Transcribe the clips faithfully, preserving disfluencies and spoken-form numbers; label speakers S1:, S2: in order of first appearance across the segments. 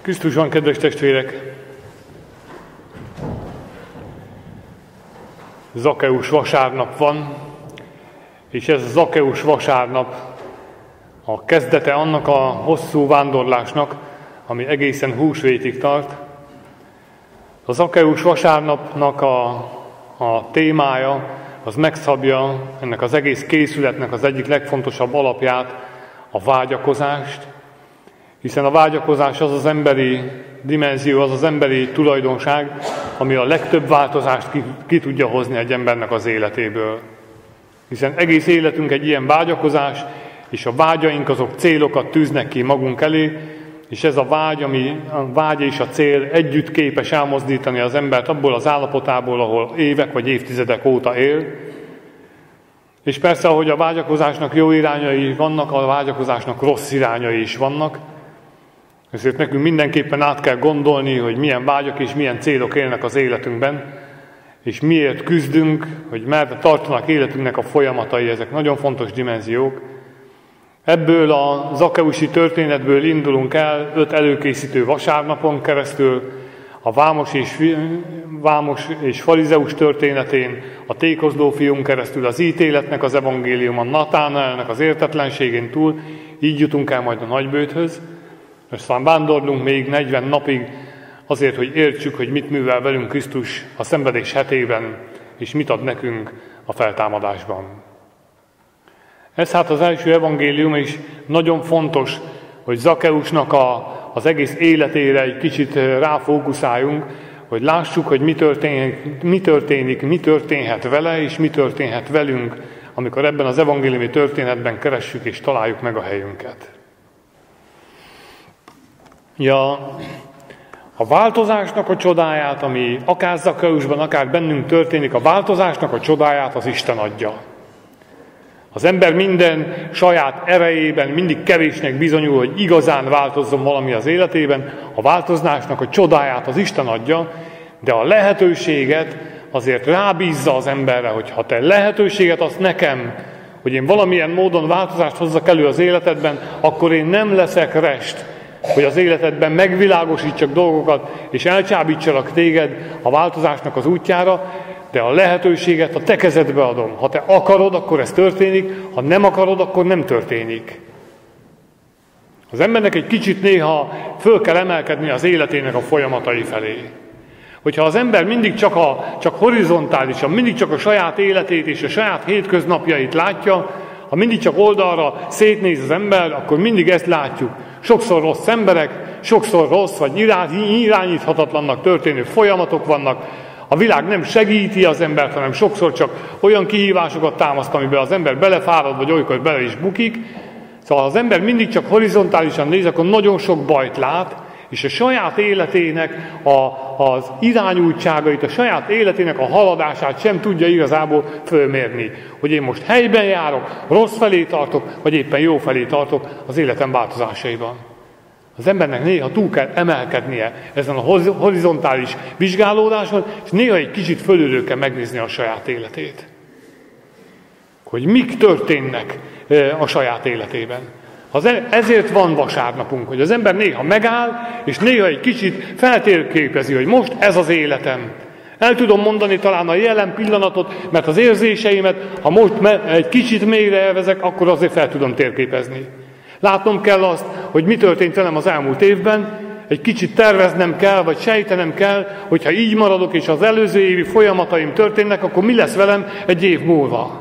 S1: Krisztusban, kedves testvérek! Zakkeus vasárnap van, és ez a Zakkeus vasárnap a kezdete annak a hosszú vándorlásnak, ami egészen húsvétig tart. A Zakkeus vasárnapnak a, a témája, az megszabja ennek az egész készületnek az egyik legfontosabb alapját, a vágyakozást, hiszen a vágyakozás az az emberi dimenzió, az az emberi tulajdonság, ami a legtöbb változást ki, ki tudja hozni egy embernek az életéből. Hiszen egész életünk egy ilyen vágyakozás, és a vágyaink azok célokat tűznek ki magunk elé, és ez a vágy, ami a vágy és a cél együtt képes elmozdítani az embert abból az állapotából, ahol évek vagy évtizedek óta él. És persze, ahogy a vágyakozásnak jó irányai vannak, a vágyakozásnak rossz irányai is vannak. Ezért nekünk mindenképpen át kell gondolni, hogy milyen vágyak és milyen célok élnek az életünkben, és miért küzdünk, hogy merre tartanak életünknek a folyamatai, ezek nagyon fontos dimenziók. Ebből a zakkeusi történetből indulunk el öt előkészítő vasárnapon keresztül, a vámos és, vámos és farizeus történetén, a tékozló fiún keresztül, az ítéletnek az evangéliumon, Natánaelnek az értetlenségén túl, így jutunk el majd a nagybőthöz. Aztán vándorlunk még negyven napig azért, hogy értsük, hogy mit művel velünk Krisztus a szenvedés hetében, és mit ad nekünk a feltámadásban. Ez hát az első evangélium, és nagyon fontos, hogy Zakkeusnak a, az egész életére egy kicsit ráfókuszáljunk, hogy lássuk, hogy mi történik, mi történik, mi történhet vele, és mi történhet velünk, amikor ebben az evangéliumi történetben keressük és találjuk meg a helyünket. Ja, a változásnak a csodáját, ami akár Zakkeusban, akár bennünk történik, a változásnak a csodáját az Isten adja. Az ember minden saját erejében mindig kevésnek bizonyul, hogy igazán változzon valami az életében, a változásnak a csodáját az Isten adja, de a lehetőséget azért rábízza az emberre, hogy ha te lehetőséget adsz nekem, hogy én valamilyen módon változást hozzak elő az életedben, akkor én nem leszek rest, hogy az életedben megvilágosítsak dolgokat, és elcsábítsalak téged a változásnak az útjára, de a lehetőséget a te kezedbe adom. Ha te akarod, akkor ez történik, ha nem akarod, akkor nem történik. Az embernek egy kicsit néha föl kell emelkedni az életének a folyamatai felé. Hogyha az ember mindig csak, a, csak horizontálisan, mindig csak a saját életét és a saját hétköznapjait látja, ha mindig csak oldalra szétnéz az ember, akkor mindig ezt látjuk. Sokszor rossz emberek, sokszor rossz vagy irányíthatatlannak történő folyamatok vannak, a világ nem segíti az embert, hanem sokszor csak olyan kihívásokat támaszt, amiben az ember belefárad, vagy olykor bele is bukik. Szóval ha az ember mindig csak horizontálisan néz, akkor nagyon sok bajt lát, és a saját életének a, az irányultságait, a saját életének a haladását sem tudja igazából fölmérni. Hogy én most helyben járok, rossz felé tartok, vagy éppen jó felé tartok az életem változásaiban. Az embernek néha túl kell emelkednie ezen a horizontális vizsgálódáson, és néha egy kicsit fölülről kell megnézni a saját életét. Hogy mik történnek a saját életében. Ezért van vasárnapunk, hogy az ember néha megáll, és néha egy kicsit feltérképezi, hogy most ez az életem. El tudom mondani talán a jelen pillanatot, mert az érzéseimet, ha most egy kicsit mélyre elvezek, akkor azért fel tudom térképezni. Látnom kell azt, hogy mi történt velem az elmúlt évben, egy kicsit terveznem kell, vagy sejtenem kell, hogyha így maradok, és az előző évi folyamataim történnek, akkor mi lesz velem egy év múlva.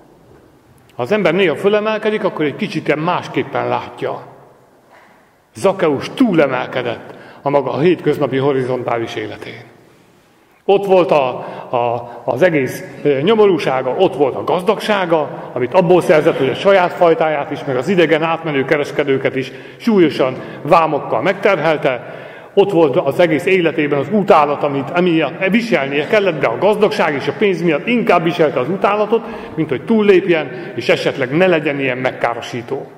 S1: Ha az ember néha fölemelkedik, akkor egy kicsit másképpen látja. Zakkeus túlemelkedett a maga a hétköznapi horizontális életén. Ott volt a, a, az egész nyomorúsága, ott volt a gazdagsága, amit abból szerzett, hogy a saját fajtáját is, meg az idegen átmenő kereskedőket is súlyosan vámokkal megterhelte. Ott volt az egész életében az utálat, amit emiatt viselnie kellett, de a gazdagság és a pénz miatt inkább viselte az utálatot, mint hogy túllépjen, és esetleg ne legyen ilyen megkárosító.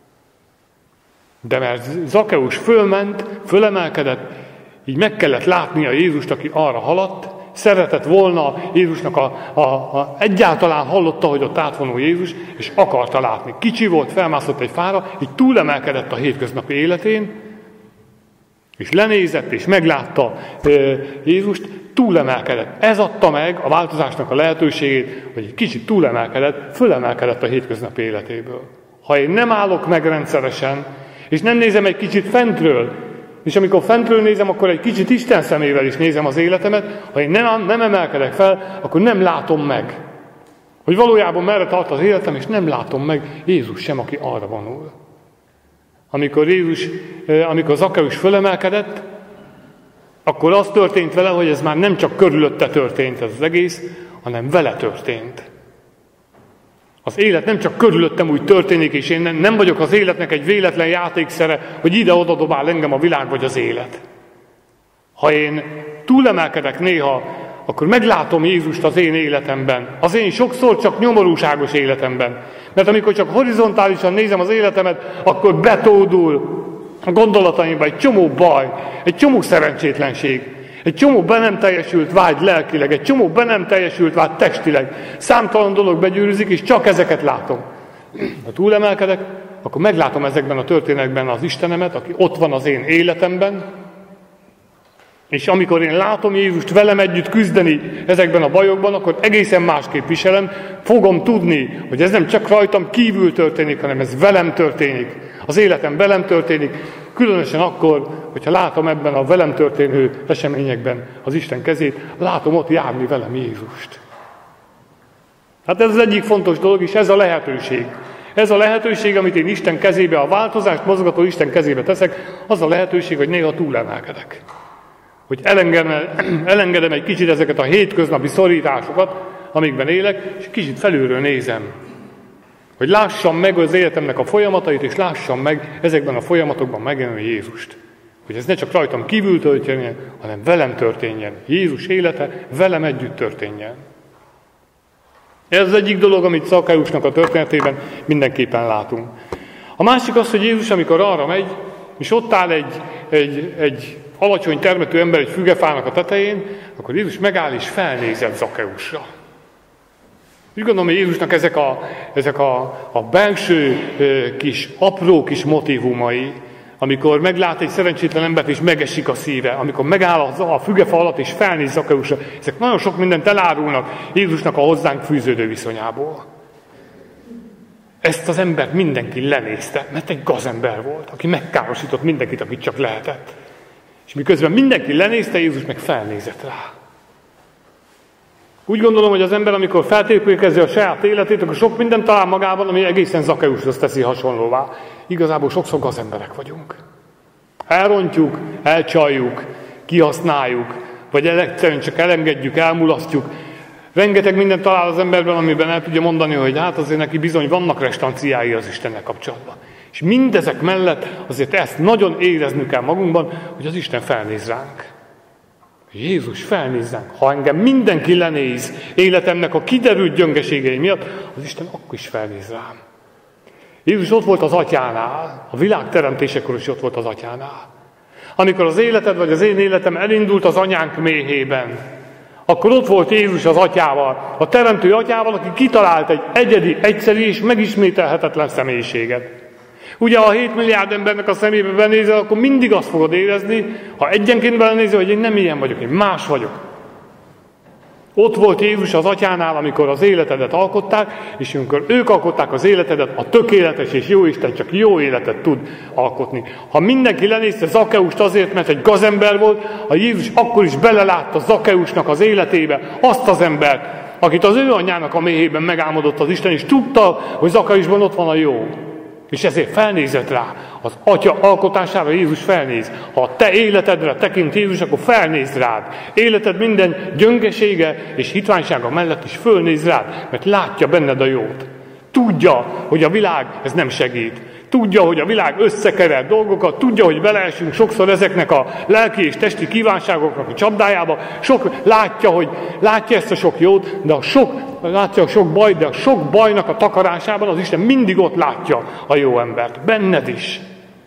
S1: De mert Zakkeus fölment, fölemelkedett, így meg kellett látnia Jézust, aki arra haladt, szeretett volna Jézusnak, a, a, a, egyáltalán hallotta, hogy ott átvonul Jézus, és akarta látni. Kicsi volt, felmászott egy fára, így túlemelkedett a hétköznapi életén, És lenézett, és meglátta Jézust, túlemelkedett. Ez adta meg a változásnak a lehetőségét, hogy egy kicsit túlemelkedett, fölemelkedett a hétköznapi életéből. Ha én nem állok meg rendszeresen, és nem nézem egy kicsit fentről, és amikor fentről nézem, akkor egy kicsit Isten szemével is nézem az életemet, ha én nem, nem emelkedek fel, akkor nem látom meg, hogy valójában merre tart az életem, és nem látom meg Jézus sem, aki arra vonul. Amikor Jézus, amikor Zakkeus fölemelkedett, akkor az történt vele, hogy ez már nem csak körülötte történt ez az egész, hanem vele történt. Az élet nem csak körülöttem úgy történik, és én nem vagyok az életnek egy véletlen játékszere, hogy ide-oda dobál engem a világ vagy az élet. Ha én túlemelkedek néha, akkor meglátom Jézust az én életemben, az én sokszor csak nyomorúságos életemben. Mert amikor csak horizontálisan nézem az életemet, akkor betódul a gondolataimba egy csomó baj, egy csomó szerencsétlenség, egy csomó be nem teljesült vágy lelkileg, egy csomó be nem teljesült vágy testileg. Számtalan dolog begyűrűzik, és csak ezeket látom. Ha túlemelkedek, akkor meglátom ezekben a történetekben az Istenemet, aki ott van az én életemben, és amikor én látom Jézust velem együtt küzdeni ezekben a bajokban, akkor egészen másképp viselem, fogom tudni, hogy ez nem csak rajtam kívül történik, hanem ez velem történik. Az életem velem történik, különösen akkor, hogyha látom ebben a velem történő eseményekben az Isten kezét, látom ott járni velem Jézust. Hát ez az egyik fontos dolog, és ez a lehetőség. Ez a lehetőség, amit én Isten kezébe, a változást mozgató Isten kezébe teszek, az a lehetőség, hogy néha túlemelkedek. Hogy elengedem, elengedem egy kicsit ezeket a hétköznapi szorításokat, amikben élek, és kicsit felülről nézem. Hogy lássam meg az életemnek a folyamatait, és lássam meg ezekben a folyamatokban megjelenő Jézust. Hogy ez ne csak rajtam kívül történjen, hanem velem történjen. Jézus élete velem együtt történjen. Ez az egyik dolog, amit Zakkeusnak a történetében mindenképpen látunk. A másik az, hogy Jézus, amikor arra megy, és ott áll egy, egy, egy alacsony termetű ember egy fügefának a tetején, akkor Jézus megáll és felnézett Zakkeusra. Úgy gondolom, hogy Jézusnak ezek a, ezek a, a belső kis, apró kis motívumai, amikor meglát egy szerencsétlen embert és megesik a szíve, amikor megáll a, a fügefa alatt és felnéz Zakkeusra, ezek nagyon sok mindent elárulnak Jézusnak a hozzánk fűződő viszonyából. Ezt az embert mindenki lenézte, mert egy gazember volt, aki megkárosított mindenkit, akit csak lehetett. És miközben mindenki lenézte, Jézus meg felnézett rá. Úgy gondolom, hogy az ember, amikor feltérképezi a saját életét, akkor sok mindent talál magában, ami egészen Zakkeushoz teszi hasonlóvá. Igazából sokszor gazemberek vagyunk. Elrontjuk, elcsaljuk, kihasználjuk, vagy egyszerűen csak elengedjük, elmulasztjuk. Rengeteg mindent talál az emberben, amiben el tudja mondani, hogy hát azért neki bizony vannak restanciái az Istennel kapcsolatban. És mindezek mellett azért ezt nagyon éreznünk kell magunkban, hogy az Isten felnéz ránk. Jézus felnéz ránk. Ha engem mindenki lenéz életemnek a kiderült gyöngeségei miatt, az Isten akkor is felnéz rám. Jézus ott volt az Atyánál, a világ teremtésekor is ott volt az Atyánál. Amikor az életed vagy az én életem elindult az anyánk méhében, akkor ott volt Jézus az Atyával, a teremtő Atyával, aki kitalált egy egyedi, egyszerű és megismételhetetlen személyiséget. Ugye, ha hét milliárd embernek a szemébe benézel, akkor mindig azt fogod érezni, ha egyenként belenézel, hogy én nem ilyen vagyok, én más vagyok. Ott volt Jézus az Atyánál, amikor az életedet alkották, és amikor ők alkották az életedet, a tökéletes és jó Isten csak jó életet tud alkotni. Ha mindenki lenézte Zakkeust azért, mert egy gazember volt, a Jézus akkor is belelátta Zakkeusnak az életébe azt az embert, akit az ő anyjának a méhében megálmodott az Isten, és tudta, hogy Zakkeusban ott van a jó. És ezért felnézett rá. Az Atya alkotására Jézus felnéz. Ha a te életedre tekint Jézus, akkor felnéz rád. Életed minden gyöngesége és hitványsága mellett is fölnéz rád, mert látja benned a jót. Tudja, hogy a világ ez nem segít. Tudja, hogy a világ összekever dolgokat, tudja, hogy beleesünk sokszor ezeknek a lelki és testi kívánságoknak a csapdájába. Sok látja, hogy látja ezt a sok jót, de a sok, látja a sok bajt, de a sok bajnak a takarásában az Isten mindig ott látja a jó embert. Benned is.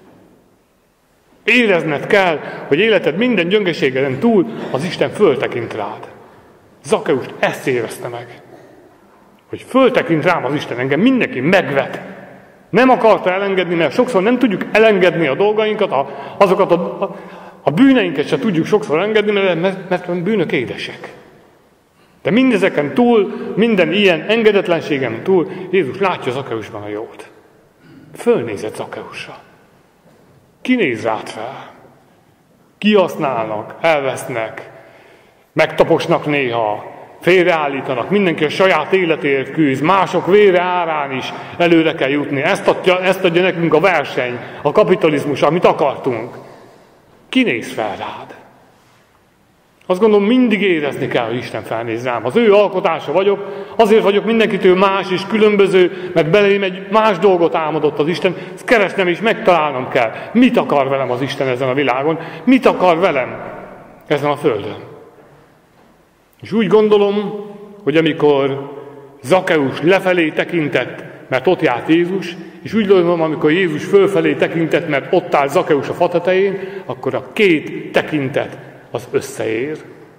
S1: Érezned kell, hogy életed minden gyöngeségen túl az Isten föltekint rád. Zakkeust ezt érezte meg. Hogy föltekint rám az Isten, engem mindenki megvet. Nem akarta elengedni, mert sokszor nem tudjuk elengedni a dolgainkat, a, azokat a, A bűneinket se tudjuk sokszor engedni, mert, mert a bűnök édesek. De mindezeken túl, minden ilyen engedetlenségen túl, Jézus látja Zakkeusban a jót. Fölnézett Zakkeusra. Ki néz rád fel? Kihasználnak, elvesznek, megtaposnak néha, félreállítanak, mindenki a saját életéért küzd, mások vére árán is előre kell jutni. Ezt adja, ezt adja nekünk a verseny, a kapitalizmus, amit akartunk. Ki néz fel rád? Azt gondolom, mindig érezni kell, hogy Isten felnéz rám. Az ő alkotása vagyok, azért vagyok mindenkitől más és különböző, mert belém egy más dolgot álmodott az Isten, ezt keresnem és megtalálnom kell. Mit akar velem az Isten ezen a világon? Mit akar velem ezen a földön? És úgy gondolom, hogy amikor Zakkeus lefelé tekintett, mert ott járt Jézus, és úgy gondolom, amikor Jézus fölfelé tekintett, mert ott áll Zakkeus a fa tetején, akkor a két tekintet az összeér.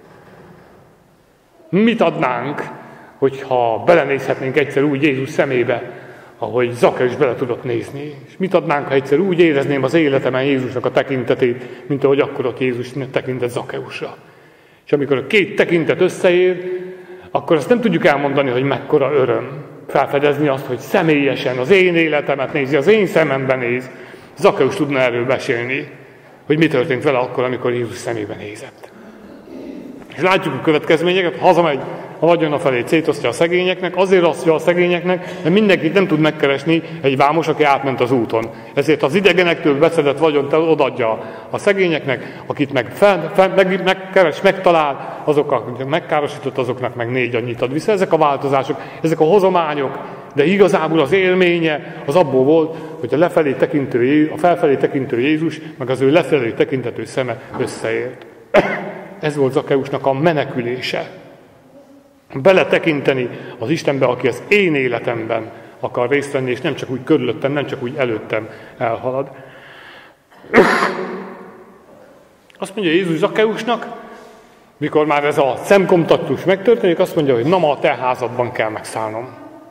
S1: Mit adnánk, hogyha belenézhetnénk egyszer úgy Jézus szemébe, ahogy Zakkeus bele tudott nézni? És mit adnánk, ha egyszer úgy érezném az életemen Jézusnak a tekintetét, mint ahogy akkor ott Jézus tekintett Zakkeusra? És amikor a két tekintet összeér, akkor azt nem tudjuk elmondani, hogy mekkora öröm felfedezni azt, hogy személyesen az én életemet nézi, az én szememben néz. Zakkeus tudna erről beszélni, hogy mi történt vele akkor, amikor Jézus szemébe nézett. És látjuk a következményeket, hazamegy a vagyona felé, szétosztja a szegényeknek, azért osztja a szegényeknek, mert mindenkit nem tud megkeresni egy vámos, aki átment az úton. Ezért az idegenektől beszedett vagyont odaadja a szegényeknek, akit meg, fel, fel, meg megkeres, megtalál, azok, akik megkárosított, azoknak meg négy annyit ad vissza. Ezek a változások, ezek a hozományok, de igazából az élménye az abból volt, hogy a lefelé tekintő, a felfelé tekintő Jézus, meg az ő lefelé tekintető szeme összeért. Ez volt Zakkeusnak a menekülése. Beletekinteni az Istenbe, aki az én életemben akar részt venni, és nem csak úgy körülöttem, nem csak úgy előttem elhalad. Azt mondja Jézus Zakkeusnak, mikor már ez a szemkontaktus megtörténik, azt mondja, hogy na ma a te házadban kell megszállnom.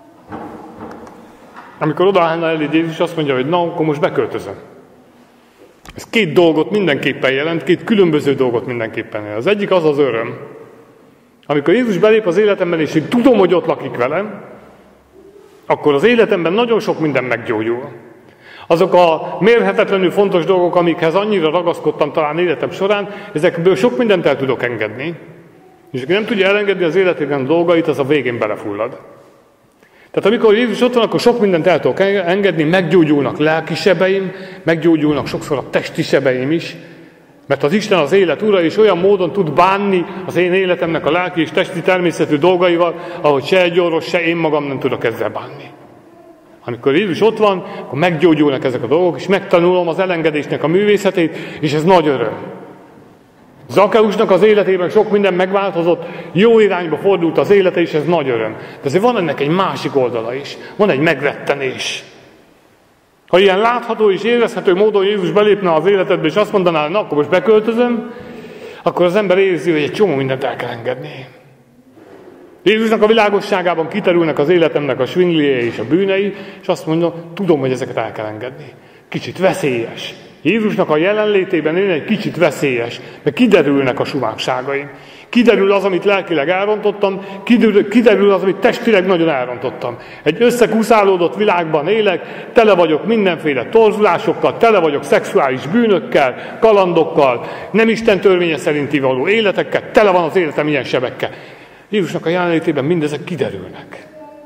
S1: Amikor odaállna elé Jézus, azt mondja, hogy na, akkor most beköltözöm. Ez két dolgot mindenképpen jelent, két különböző dolgot mindenképpen jelent. Az egyik az az öröm. Amikor Jézus belép az életemben, és én tudom, hogy ott lakik velem, akkor az életemben nagyon sok minden meggyógyul. Azok a mérhetetlenül fontos dolgok, amikhez annyira ragaszkodtam talán életem során, ezekből sok mindent el tudok engedni. És aki nem tudja elengedni az életében dolgait, az a végén belefullad. Tehát amikor Jézus ott van, akkor sok mindent el tudok engedni, meggyógyulnak lelki sebeim, meggyógyulnak sokszor a testi sebeim is, mert az Isten az élet ura, és olyan módon tud bánni az én életemnek a lelki és testi természetű dolgaival, ahogy se egy orvos, se én magam nem tudok ezzel bánni. Amikor Jézus ott van, akkor meggyógyulnak ezek a dolgok, és megtanulom az elengedésnek a művészetét, és ez nagy öröm. Zakkeusnak az életében sok minden megváltozott, jó irányba fordult az élete, és ez nagy öröm. De azért van ennek egy másik oldala is. Van egy megrettenés. Ha ilyen látható és érezhető módon Jézus belépne az életedbe, és azt mondaná, na akkor most beköltözöm, akkor az ember érzi, hogy egy csomó mindent el kell engedni. Jézusnak a világosságában kiterülnek az életemnek a svinglijei és a bűnei, és azt mondja, tudom, hogy ezeket el kell engedni. Kicsit veszélyes. Jézusnak a jelenlétében én egy kicsit veszélyes, mert kiderülnek a sumákságaim. Kiderül az, amit lelkileg elrontottam, kiderül, kiderül az, amit testileg nagyon elrontottam. Egy összekuszálódott világban élek, tele vagyok mindenféle torzulásokkal, tele vagyok szexuális bűnökkel, kalandokkal, nem Isten törvénye szerinti való életekkel, tele van az életem ilyen sebekkel. Jézusnak a jelenlétében mindezek kiderülnek.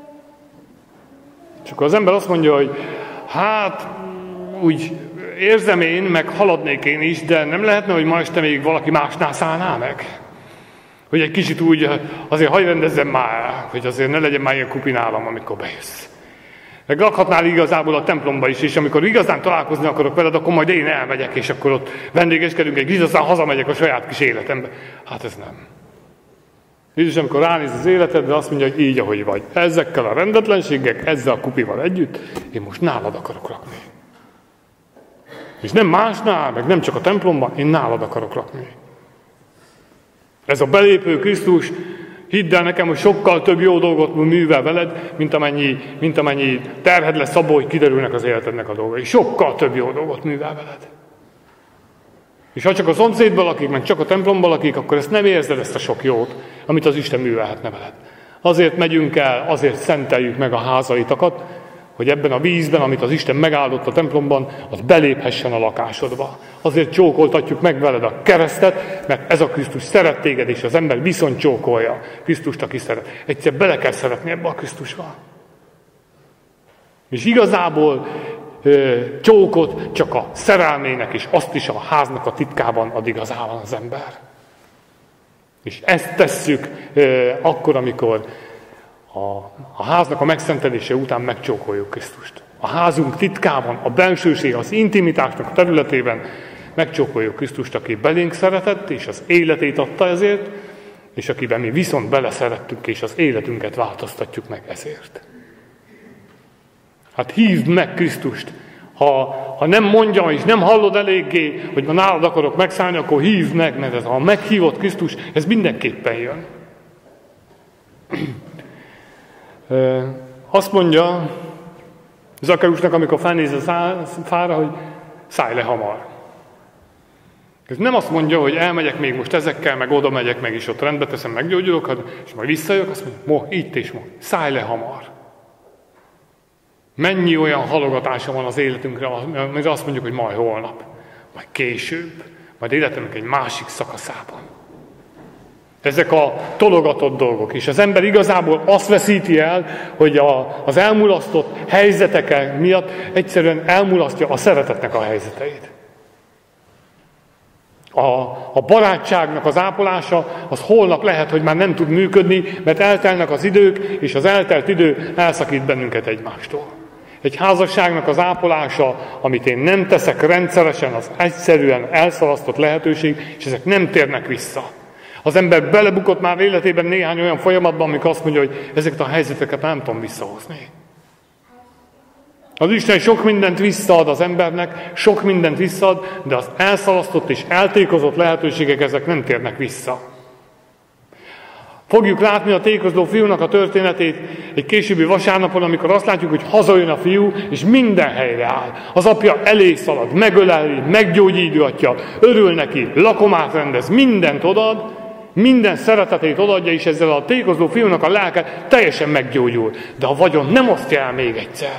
S1: És akkor az ember azt mondja, hogy hát úgy érzem én, meg haladnék én is, de nem lehetne, hogy ma este még valaki másnál szállná meg? Hogy egy kicsit úgy azért hagyj rendezzem már, hogy azért ne legyen már ilyen kupi nálam, amikor bejössz. Meg lakhatnál igazából a templomba is, és amikor igazán találkozni akarok veled, akkor majd én elmegyek, és akkor ott vendégeskedünk egy kicsit, aztán hazamegyek a saját kis életembe. Hát ez nem. Jézus, amikor ránéz az életedre, azt mondja, hogy így, ahogy vagy. Ezekkel a rendetlenségek, ezzel a kupival együtt, én most nálad akarok lakni. És nem másnál, meg nem csak a templomban, én nálad akarok lakni. Ez a belépő Krisztus, hidd el nekem, hogy sokkal több jó dolgot művel veled, mint amennyi, mint amennyi terhed lesz abból, hogy kiderülnek az életednek a dolgai. Sokkal több jó dolgot művel veled. És ha csak a szomszédban lakik, meg csak a templomban lakik, akkor ezt nem érzed, ezt a sok jót, amit az Isten művelhetne veled. Azért megyünk el, azért szenteljük meg a házaitakat, hogy ebben a vízben, amit az Isten megáldott a templomban, az beléphessen a lakásodba. Azért csókoltatjuk meg veled a keresztet, mert ez a Krisztus szeret téged, és az ember viszont csókolja Krisztust, aki szeret. Egyszer bele kell szeretni ebbe a Krisztusba. És igazából ö, csókot csak a szerelmének, és azt is a háznak a titkában ad igazában az ember. És ezt tesszük ö, akkor, amikor A, a háznak a megszentelése után megcsókoljuk Krisztust. A házunk titkában, a bensőség, az intimitásnak a területében megcsókoljuk Krisztust, aki belénk szeretett, és az életét adta ezért, és akiben mi viszont beleszerettünk, és az életünket változtatjuk meg ezért. Hát hívd meg Krisztust. Ha, ha nem mondja, és nem hallod eléggé, hogy ma nálad akarok megszállni, akkor hívd meg, mert ez, ha meghívott Krisztus, ez mindenképpen jön. Azt mondja Zakkeusnak, amikor felnéz a fára, hogy szállj le hamar. Ez nem azt mondja, hogy elmegyek még most ezekkel, meg oda megyek, meg is ott rendbe teszem, meggyógyulok, és majd visszajövök, azt mondja, mo, itt és mo, szállj le hamar. Mennyi olyan halogatása van az életünkre, amire azt mondjuk, hogy majd holnap, majd később, majd életemnek egy másik szakaszában. Ezek a tologatott dolgok. És az ember igazából azt veszíti el, hogy a, az elmulasztott helyzetek miatt egyszerűen elmulasztja a szeretetnek a helyzeteit. A, a barátságnak az ápolása, az holnap lehet, hogy már nem tud működni, mert eltelnek az idők, és az eltelt idő elszakít bennünket egymástól. Egy házasságnak az ápolása, amit én nem teszek rendszeresen, az egyszerűen elszalasztott lehetőség, és ezek nem térnek vissza. Az ember belebukott már életében néhány olyan folyamatban, amikor azt mondja, hogy ezeket a helyzeteket nem tudom visszahozni. Az Isten sok mindent visszaad az embernek, sok mindent visszaad, de az elszalasztott és eltékozott lehetőségek, ezek nem térnek vissza. Fogjuk látni a tékozló fiúnak a történetét egy későbbi vasárnapon, amikor azt látjuk, hogy hazajön a fiú, és minden helyre áll. Az apja elé szalad, megöleli, meggyógyítja, örül neki, lakomát rendez, mindent odad, minden szeretetét odaadja, és ezzel a tékozló fiúnak a lelke teljesen meggyógyul. De a vagyon nem osztja el még egyszer.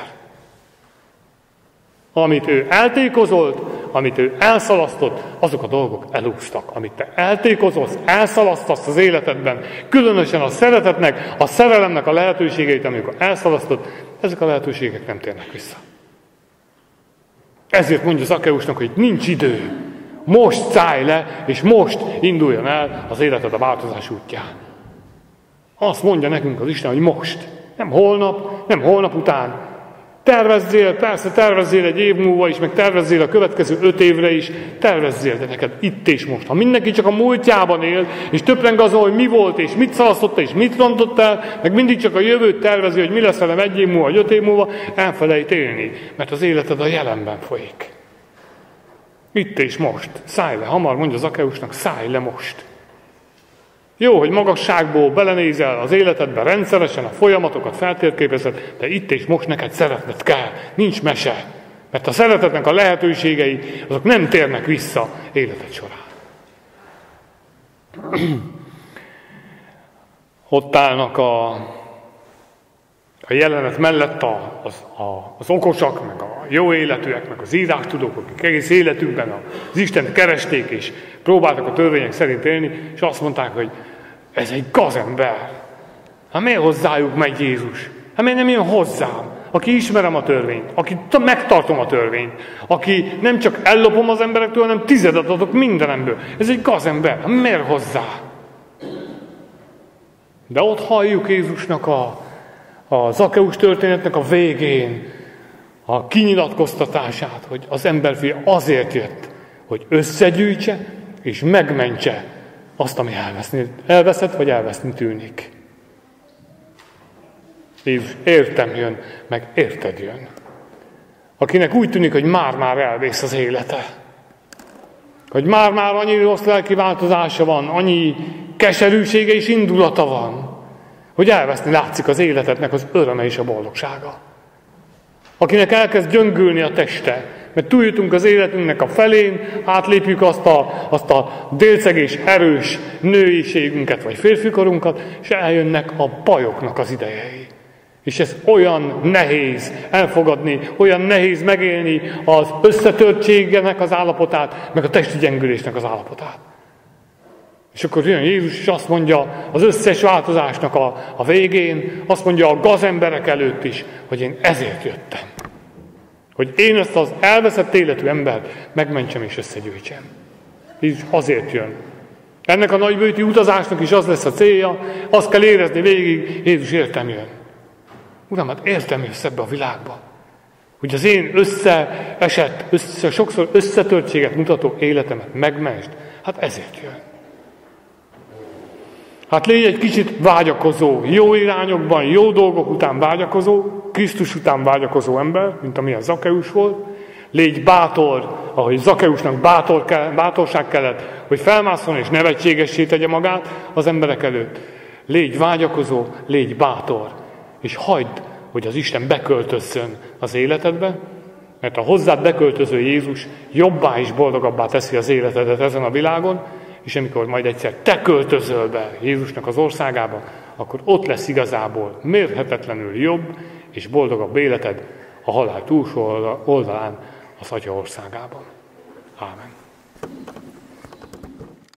S1: Amit ő eltékozolt, amit ő elszalasztott, azok a dolgok elúsztak. Amit te eltékozolsz, elszalasztasz az életedben, különösen a szeretetnek, a szerelemnek a lehetőségeit, amikor elszalasztod, ezek a lehetőségek nem térnek vissza. Ezért mondja Zakkeusnak, hogy nincs idő. Most szállj le, és most induljon el az életed a változás útján. Azt mondja nekünk az Isten, hogy most. Nem holnap, nem holnap után. Tervezzél, persze tervezzél egy év múlva is, meg tervezzél a következő öt évre is, tervezzél, de neked itt és most. Ha mindenki csak a múltjában él, és töpreng azon, hogy mi volt, és mit szalasztotta, és mit rontott el, meg mindig csak a jövőt tervezi, hogy mi lesz velem egy év múlva, vagy öt év múlva, elfelejt élni, mert az életed a jelenben folyik. Itt és most. Szállj le, hamar mondja Zakkeusnak, szállj le most. Jó, hogy magasságból belenézel az életedbe rendszeresen, a folyamatokat feltérképezed, de itt és most neked szeretned kell. Nincs mese. Mert a szeretetnek a lehetőségei, azok nem térnek vissza életed során. Ott állnak a, a jelenet mellett a, az, a, az okosak, meg a jó életűek, meg az írástudók, akik egész életükben az Istent keresték, és próbáltak a törvények szerint élni, és azt mondták, hogy ez egy gazember. Hát miért hozzájuk megy Jézus? Hát miért nem jön hozzám? Aki ismerem a törvényt, aki megtartom a törvényt, aki nem csak ellopom az emberektől, hanem tizedet adok mindenemből. Ez egy gazember. Hát miért hozzá? De ott halljuk Jézusnak a, a Zakkeus történetnek a végén a kinyilatkoztatását, hogy az emberfia azért jött, hogy összegyűjtse és megmentse azt, ami elveszni, elveszett, vagy elveszni tűnik. És értem jön, meg érted jön. Akinek úgy tűnik, hogy már-már elvész az élete. Hogy már-már annyi rossz lelki változása van, annyi keserűsége és indulata van, hogy elveszni látszik az életednek az öröme és a boldogsága. Akinek elkezd gyöngülni a teste, mert túljutunk az életünknek a felén, átlépjük azt a, azt a délcegés, erős nőiségünket, vagy férfikorunkat, és eljönnek a bajoknak az idejei. És ez olyan nehéz elfogadni, olyan nehéz megélni az összetörtségnek az állapotát, meg a testi gyengülésnek az állapotát. És akkor jön Jézus, és azt mondja az összes változásnak a, a végén, azt mondja a gazemberek előtt is, hogy én ezért jöttem. Hogy én ezt az elveszett életű embert megmentsem és összegyűjtsem. Jézus azért jön. Ennek a nagybőti utazásnak is az lesz a célja, azt kell érezni végig, Jézus értem jön. Uram, hát értem jössz ebbe a világba. Hogy az én összeesett, össze, sokszor összetörtséget mutató életemet megmentsd. Hát ezért jön. Hát légy egy kicsit vágyakozó, jó irányokban, jó dolgok után vágyakozó, Krisztus után vágyakozó ember, mint amilyen Zakkeus volt. Légy bátor, ahogy Zakkeusnak bátor, bátorság kellett, hogy felmászon és nevetségessé tegye magát az emberek előtt. Légy vágyakozó, légy bátor, és hagyd, hogy az Isten beköltözzön az életedbe, mert a hozzád beköltöző Jézus jobbá és boldogabbá teszi az életedet ezen a világon, és amikor majd egyszer te költözöl be Jézusnak az országába, akkor ott lesz igazából mérhetetlenül jobb és boldogabb életed a halál túlsó oldalán, az Atya országában. Ámen.